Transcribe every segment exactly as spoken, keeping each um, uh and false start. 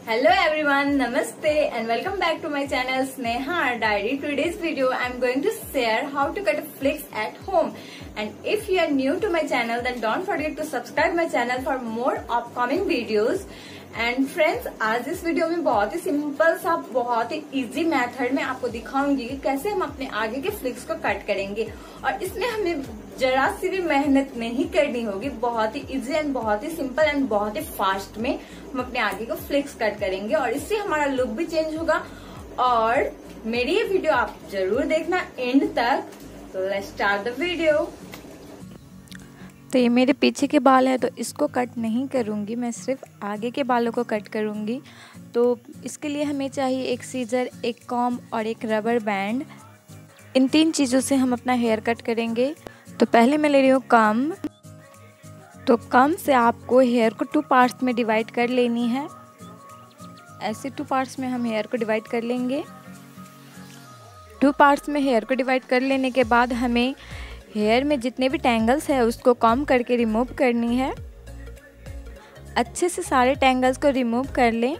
Hello everyone, Namaste and welcome back to my channel Sneha Diary. Today's video I am going to share how to cut flicks at home. And if you are new to my channel then don't forget to subscribe my channel for more upcoming videos. And friends, आज इस video में बहुत ही simple सा बहुत ही easy method में आपको दिखाऊंगी कि कैसे हम अपने आगे के फ्लिक्स को कट करेंगे। और इसमें हमें जरा सी भी मेहनत नहीं करनी होगी, बहुत ही इजी एंड बहुत ही सिंपल एंड बहुत ही फास्ट में हम अपने आगे को फ्लिक्स कट करेंगे और इससे हमारा लुक भी चेंज होगा। और मेरी ये वीडियो आप जरूर देखना एंड तक। तो लेट्स स्टार्ट द वीडियो। तो ये मेरे पीछे के बाल है तो इसको कट नहीं करूँगी, मैं सिर्फ आगे के बालों को कट करूँगी। तो इसके लिए हमें चाहिए एक सीजर, एक कॉम्ब और एक रबर बैंड। इन तीन चीज़ों से हम अपना हेयर कट करेंगे। तो पहले मैं ले रही हूँ कॉम्ब। तो कॉम्ब से आपको हेयर को टू पार्ट्स में डिवाइड कर लेनी है। ऐसे टू पार्ट्स में हम हेयर को डिवाइड कर लेंगे। टू पार्ट्स में हेयर को डिवाइड कर लेने के बाद हमें हेयर में जितने भी टैंगल्स है उसको कॉम्ब करके रिमूव करनी है। अच्छे से सारे टैंगल्स को रिमूव कर लें।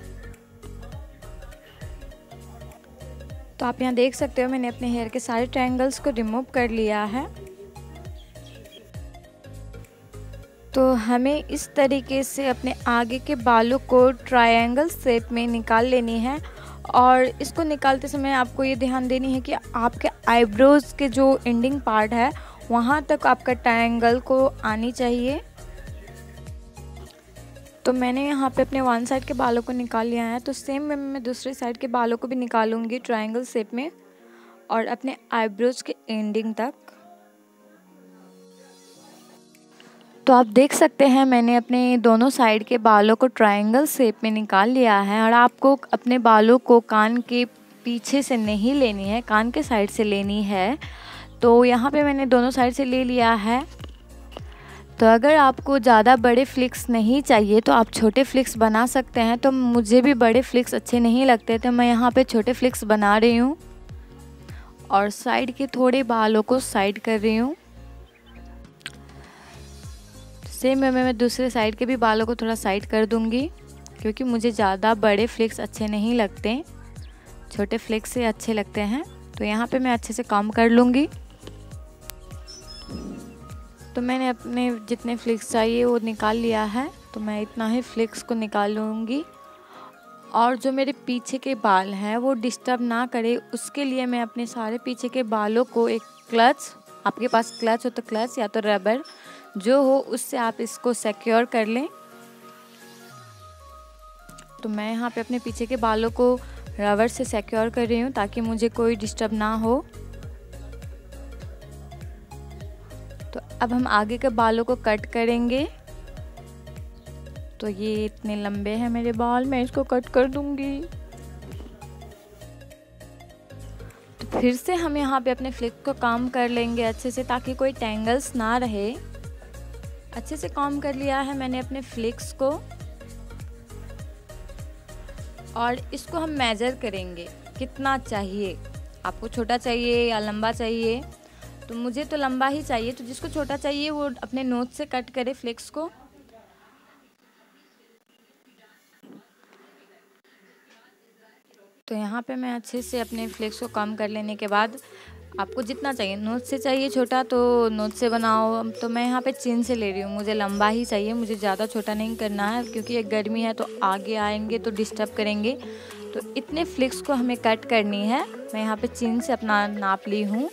तो आप यहाँ देख सकते हो मैंने अपने हेयर के सारे टैंगल्स को रिमूव कर लिया है। तो हमें इस तरीके से अपने आगे के बालों को ट्रायंगल शेप में निकाल लेनी है। और इसको निकालते समय आपको ये ध्यान देनी है कि आपके आईब्रोज के जो एंडिंग पार्ट है वहाँ तक आपका ट्रायंगल को आनी चाहिए। तो मैंने यहाँ पे अपने वन साइड के बालों को निकाल लिया है। तो सेम में मैं दूसरे साइड के बालों को भी निकालूंगी ट्रायंगल शेप में और अपने आईब्रोज के एंडिंग तक। तो आप देख सकते हैं मैंने अपने दोनों साइड के बालों को ट्रायंगल शेप में निकाल लिया है। और आपको अपने बालों को कान के पीछे से नहीं लेनी है, कान के साइड से लेनी है। तो यहाँ पे मैंने दोनों साइड से ले लिया है। तो अगर आपको ज़्यादा बड़े फ्लिक्स नहीं चाहिए तो आप छोटे फ्लिक्स बना सकते हैं। तो मुझे भी बड़े फ्लिक्स अच्छे नहीं लगते तो मैं यहाँ पे छोटे फ्लिक्स बना रही हूँ और साइड के थोड़े बालों को साइड कर रही हूँ। सेम में मैं दूसरे साइड के भी बालों को थोड़ा साइड कर दूँगी क्योंकि मुझे ज़्यादा बड़े फ्लिक्स अच्छे नहीं लगते, छोटे फ्लिक्स से अच्छे लगते हैं। तो यहाँ पे मैं अच्छे से कॉम्ब कर लूँगी। तो मैंने अपने जितने फ्लिक्स चाहिए वो निकाल लिया है। तो मैं इतना ही फ्लिक्स को निकाल लूँगी। और जो मेरे पीछे के बाल हैं वो डिस्टर्ब ना करे उसके लिए मैं अपने सारे पीछे के बालों को एक क्लच, आपके पास क्लच हो तो क्लच या तो रबर जो हो उससे आप इसको सिक्योर कर लें। तो मैं यहाँ पे अपने पीछे के बालों को रबर से सिक्योर कर रही हूँ ताकि मुझे कोई डिस्टर्ब ना हो। तो अब हम आगे के बालों को कट करेंगे। तो ये इतने लंबे हैं मेरे बाल, मैं इसको कट कर दूंगी। तो फिर से हम यहाँ पे अपने फ्लिक को कॉम्ब कर लेंगे अच्छे से ताकि कोई टैंगल्स ना रहे। अच्छे से कॉम्ब कर लिया है मैंने अपने फ्लिक्स को। और इसको हम मेजर करेंगे कितना चाहिए, आपको छोटा चाहिए या लंबा चाहिए। तो मुझे तो लंबा ही चाहिए, तो जिसको छोटा चाहिए वो अपने नोच से कट करे फ्लिक्स को। तो यहाँ पे मैं अच्छे से अपने फ्लिक्स को कम कर लेने के बाद आपको जितना चाहिए, नोच से चाहिए छोटा तो नोच से बनाओ। तो मैं यहाँ पे चिन से ले रही हूँ, मुझे लंबा ही चाहिए, मुझे ज़्यादा छोटा नहीं करना है क्योंकि ये गर्मी है तो आगे आएंगे तो डिस्टर्ब करेंगे। तो इतने फ्लिक्स को हमें कट करनी है। मैं यहाँ पे चिन से अपना नाप ली हूँ।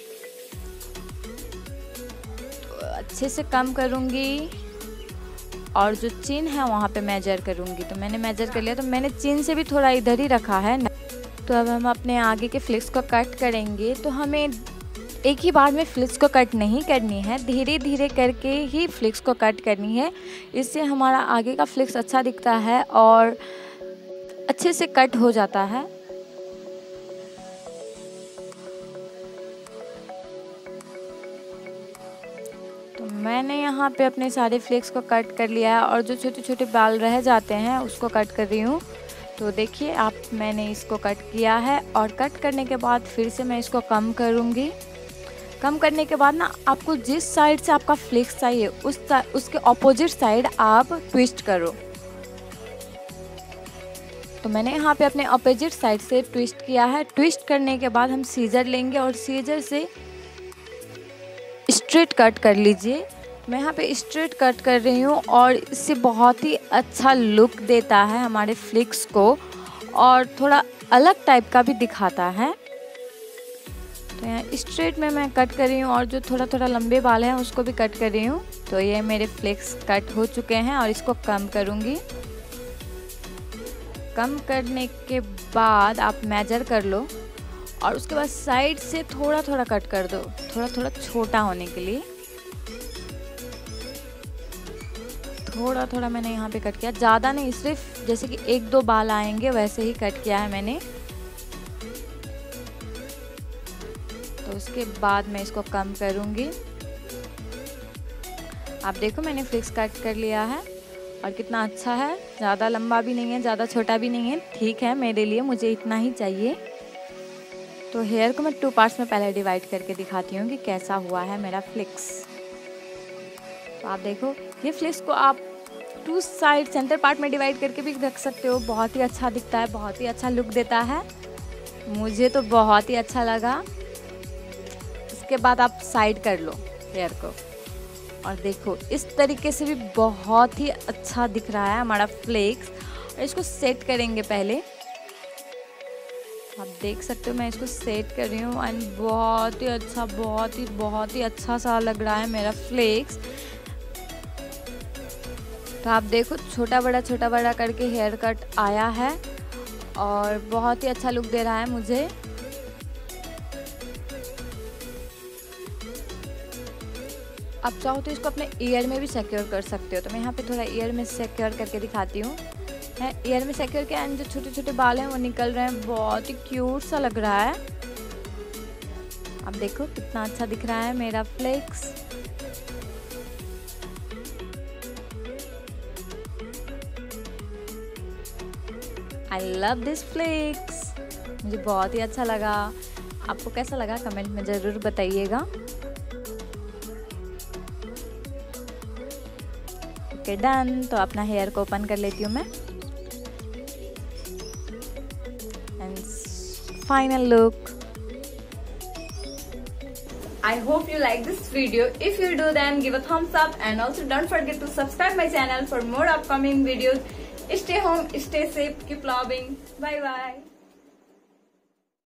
तो अच्छे से कम करूँगी और जो चिन है वहाँ पे मेजर करूँगी। तो मैंने मेजर कर लिया। तो मैंने चिन से भी थोड़ा इधर ही रखा है। तो अब हम अपने आगे के फ्लिक्स को कट करेंगे। तो हमें एक ही बार में फ्लिक्स को कट नहीं करनी है, धीरे धीरे करके ही फ्लिक्स को कट करनी है। इससे हमारा आगे का फ्लिक्स अच्छा दिखता है और अच्छे से कट हो जाता है। तो मैंने यहाँ पे अपने सारे फ्लिक्स को कट कर लिया है और जो छोटे छोटे बाल रह जाते हैं उसको कट कर रही हूँ। तो देखिए आप, मैंने इसको कट किया है और कट करने के बाद फिर से मैं इसको कम करूँगी। कम करने के बाद ना आपको जिस साइड से आपका फ्लिक्स चाहिए उस उसके ऑपोजिट साइड आप ट्विस्ट करो। तो मैंने यहाँ पे अपने अपोजिट साइड से ट्विस्ट किया है। ट्विस्ट करने के बाद हम सीजर लेंगे और सीजर से स्ट्रेट कट कर लीजिए। मैं यहाँ पे स्ट्रेट कट कर रही हूँ और इससे बहुत ही अच्छा लुक देता है हमारे फ्लिक्स को और थोड़ा अलग टाइप का भी दिखाता है। तो यहाँ स्ट्रेट में मैं कट कर रही हूँ और जो थोड़ा थोड़ा लंबे बाल हैं उसको भी कट कर रही हूँ। तो ये मेरे फ्लिक्स कट हो चुके हैं और इसको कम करूँगी। कम करने के बाद आप मेजर कर लो और उसके बाद साइड से थोड़ा थोड़ा कट कर दो, थोड़ा थोड़ा छोटा होने के लिए। थोड़ा थोड़ा मैंने यहाँ पे कट किया, ज़्यादा नहीं, सिर्फ जैसे कि एक दो बाल आएंगे वैसे ही कट किया है मैंने। तो उसके बाद मैं इसको कम करूँगी। आप देखो मैंने फ्लिक्स कट कर लिया है और कितना अच्छा है। ज़्यादा लंबा भी नहीं है, ज़्यादा छोटा भी नहीं है, ठीक है मेरे लिए, मुझे इतना ही चाहिए। तो हेयर को मैं टू पार्ट्स में पहले डिवाइड करके दिखाती हूँ कि कैसा हुआ है मेरा फ्लिक्स। तो आप देखो ये फ्लिक्स को आप टू साइड सेंटर पार्ट में डिवाइड करके भी रख सकते हो। बहुत ही अच्छा दिखता है, बहुत ही अच्छा लुक देता है, मुझे तो बहुत ही अच्छा लगा। इसके बाद आप साइड कर लो हेयर को और देखो इस तरीके से भी बहुत ही अच्छा दिख रहा है हमारा फ्लेक्स। और इसको सेट करेंगे पहले। आप देख सकते हो मैं इसको सेट कर रही हूँ एंड बहुत ही अच्छा बहुत ही बहुत ही अच्छा सा लग रहा है मेरा फ्लेक्स। तो आप देखो छोटा बड़ा छोटा बड़ा करके हेयर कट आया है और बहुत ही अच्छा लुक दे रहा है मुझे। आप चाहो तो इसको अपने ईयर में भी सिक्योर कर सकते हो। तो मैं यहाँ पे थोड़ा ईयर में सिक्योर करके दिखाती हूँ। ईयर में सिक्योर किया एंड जो छोटे छोटे बाल हैं वो निकल रहे हैं, बहुत ही क्यूट सा लग रहा है। आप देखो कितना अच्छा दिख रहा है मेरा flex. I love this flex, मुझे बहुत ही अच्छा लगा। आपको कैसा लगा कमेंट में ज़रूर बताइएगा। Okay done. तो अपना हेयर को ओपन कर लेती हूँ मैं and final look. I hope you like this video. If you do, then give a thumbs up and also don't forget to subscribe my channel for more upcoming videos. Stay home, stay safe, keep loving. Bye bye.